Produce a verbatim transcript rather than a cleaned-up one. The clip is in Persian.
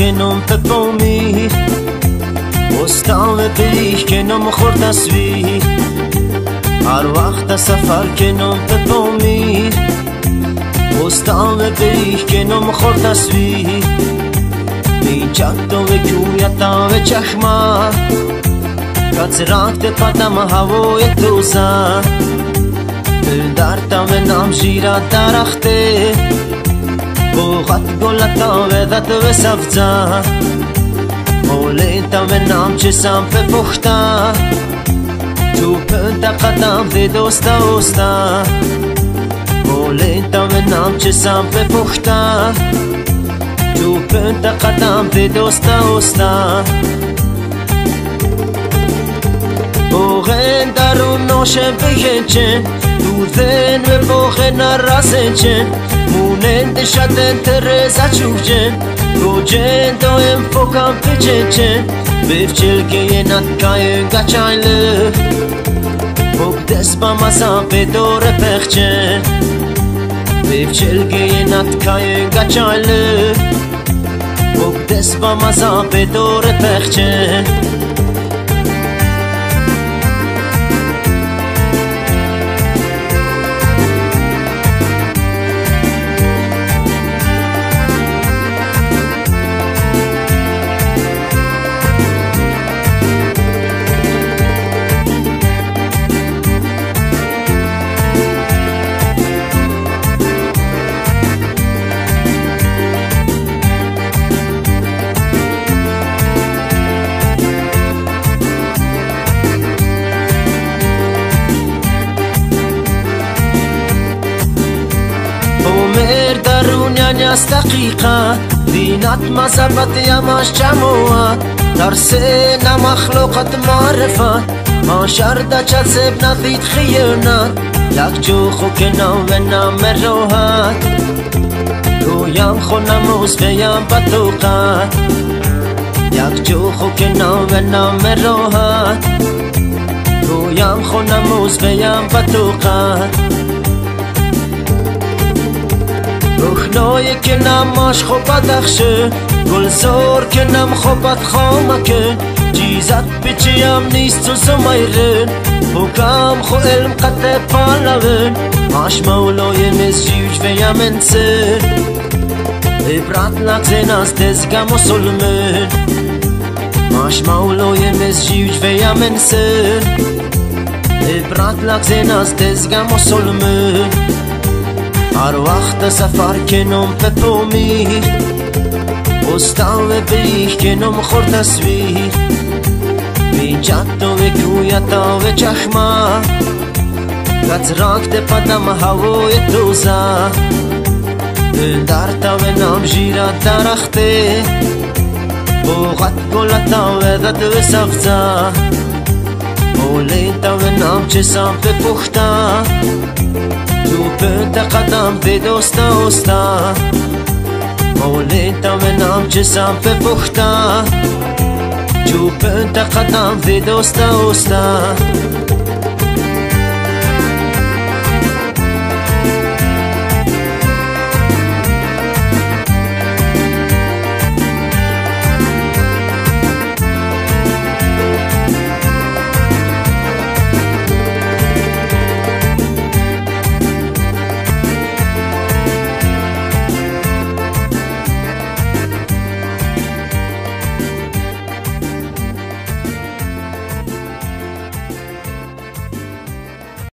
کنم پپومی استان بیش کنم خور تصویر هر وقت سفر کنم پپومی استان بیش کنم خور تصویر می چکتو و کویتا و چشما کچ رانگت پدم هوای توزا دارتا و نام شیرا درخته بوغت گلتا و دت و سبزا مولیتا و نام چسام په پختا تو پنتا قدم دی دوستا اوستا مولیتا و نام چسام په پختا تو پنتا قدم دی دوستا اوستا بوغن درون نوشه بگنچن دودن و بوغن راسنچن مونند شدن ترزا چوچن گوچن دایم فوکم پیچنچن بفچلگه نتکای گچایل بوگ دست با مزا به دور پخچن بفچلگه نتکای گچایل بوگ دست با مزا به دور پخچن از دقیقه دینت مذهبت یماش جموعه در سین مخلوقت معرفت ما شرد جذب ندید خیانت یک جو خو که نام و نام روحت رویم خو نموز بیم بطوقت یک جو خو که نام و نام روحت رویم خو نموز بیم بطوقت روحنای که نماش خوب بدخشه گلزار که نم خوبت خامکه چیزت بچیم نیست و زمیرن حکم خو علم قطع پالون ماش مولای مزجیوش و یمن سر عبرت نگزن از دزگم و سلمن ماش مولای مزجیوش و یمن سر عبرت نگزن از دزگم و سلمن هر وقت سفر کنم پپومی استان و بیش کنم خور تصویر می جدو و کویتا و چشما کچ رانگت پدم هوای توزا دارتا و نام شیرا درخته بوغت گلتا و دت و سبزا مولیتا و نام چسام په پختا تو پنتا قدم دی دوستا اوستا مولیتا و نام چسام په پختا تو پنتا قدم دی دوستا اوستا